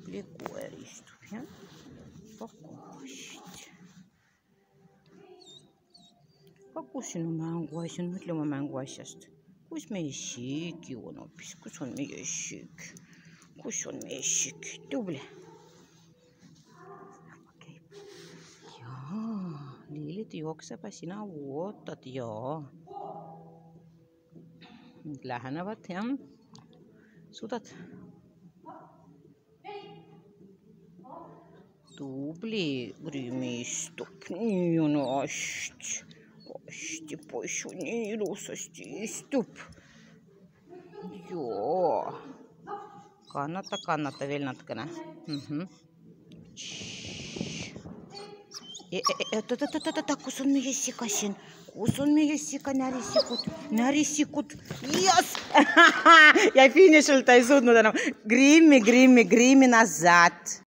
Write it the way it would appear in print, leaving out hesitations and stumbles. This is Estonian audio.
Likoer istub, jah. Aga kus sinu mänguasi on? Mõtle oma mänguasjast. Kus meie Sigi on hoopis? Kus on meie Sigi? Kus on meie Sigi? Tubli. Jaa, Lillit jookseb ja sina ootad, jaa. Nüüd lähenevad, jah. Suudad? Tubli, Grimmi istub. Nii on hästi. Hästi poiss on nii ilusasti istub. Joo. Kannata veel natukene. Oota, kus on meie Siga siin? Kus on meie Siga? Närisikut. Yes! Ja finišil ta ei suutnud enam. Grimmi nazad.